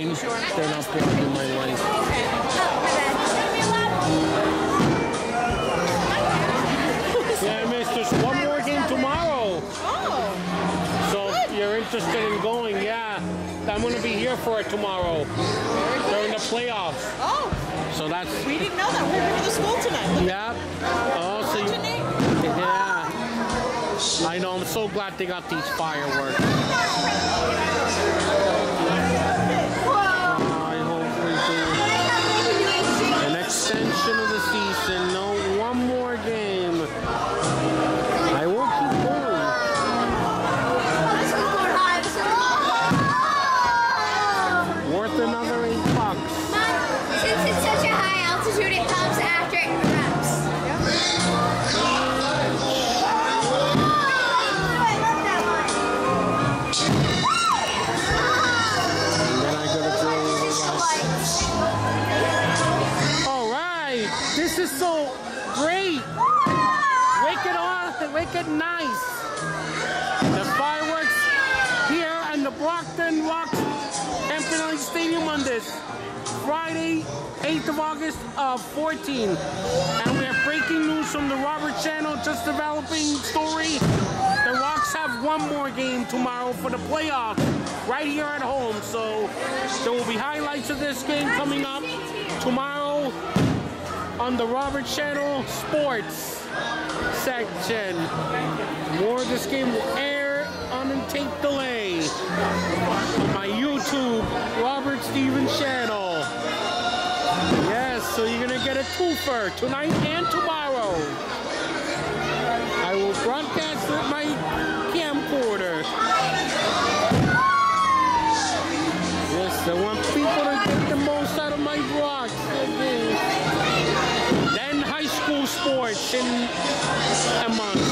fine. They're not blocking my way. Okay. Yeah, miss, there's one more game tomorrow. Oh. So if you're interested in going, yeah. I'm going to be here for it tomorrow. During the playoffs. Oh. So that's... We didn't know that. We're going to the school tonight. Yeah. Oh, so you, yeah. I know. I'm so glad they got these fireworks. I hope we do. An extension of the season. No, one more game. I will keep going. Worth another $8. Since it's such a high altitude, it comes after it erupts. Alright, this is so great. Wicked awesome, wicked nice. The fireworks here and the Brockton Rocks Campanelli Stadium on this Friday, 8th of August of 14. And we have breaking news from the Robert Channel, just developing story. The Rocks have one more game tomorrow for the playoffs, right here at home. So there will be highlights of this game coming up tomorrow on the Robert Channel Sports section. More of this game will air on a tape delay on my YouTube Robert Stevens channel. Yes, so you're gonna get a twofer tonight and tomorrow. I will broadcast with my camcorder. Yes, I want people to get the most out of my vlogs. Then high school sports in a month.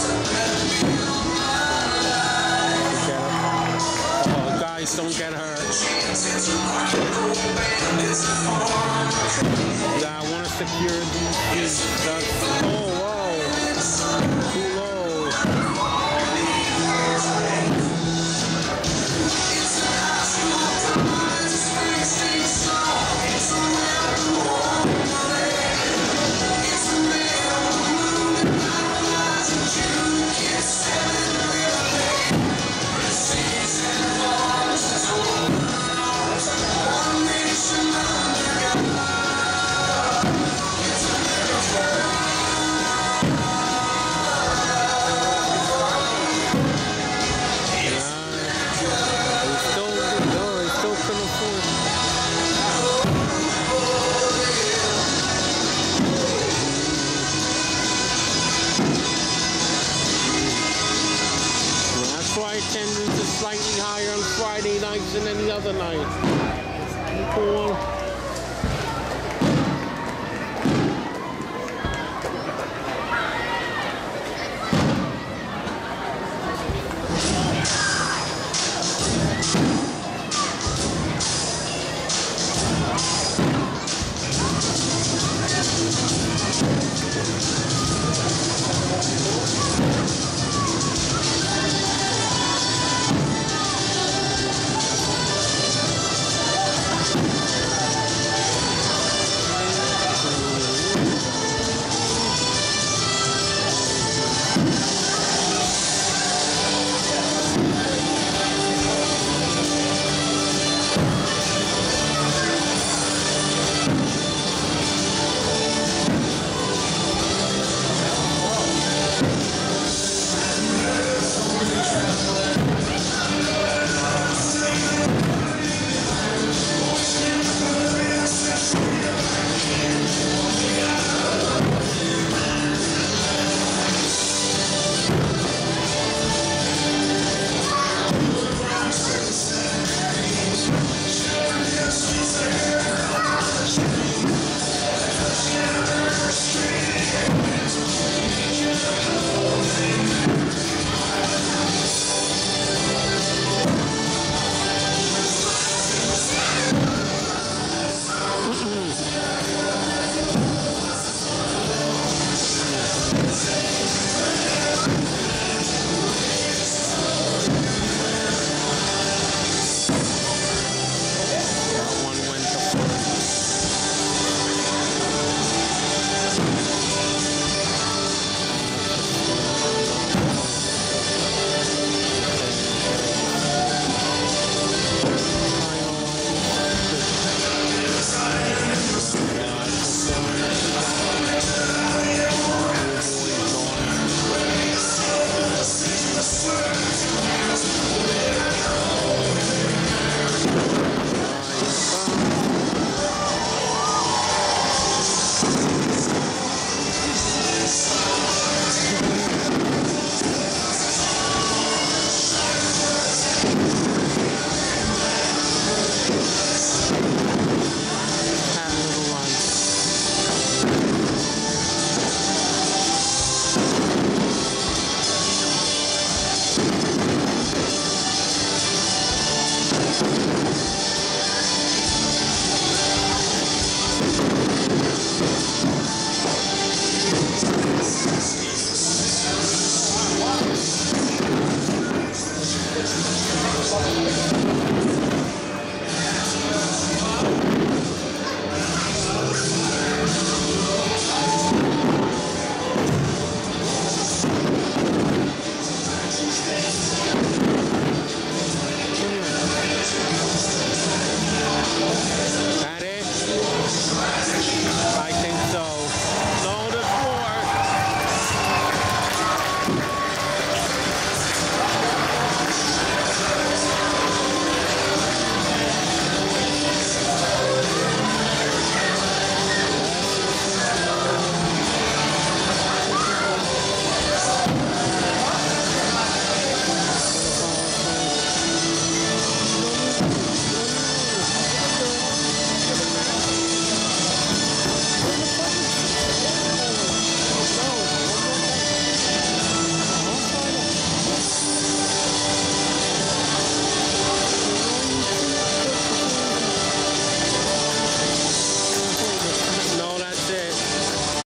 Oh, guys, don't get hurt. Yeah, I want to secure these. Oh, whoa. Too low. Attendance is slightly higher on Friday nights than any other night. Cool.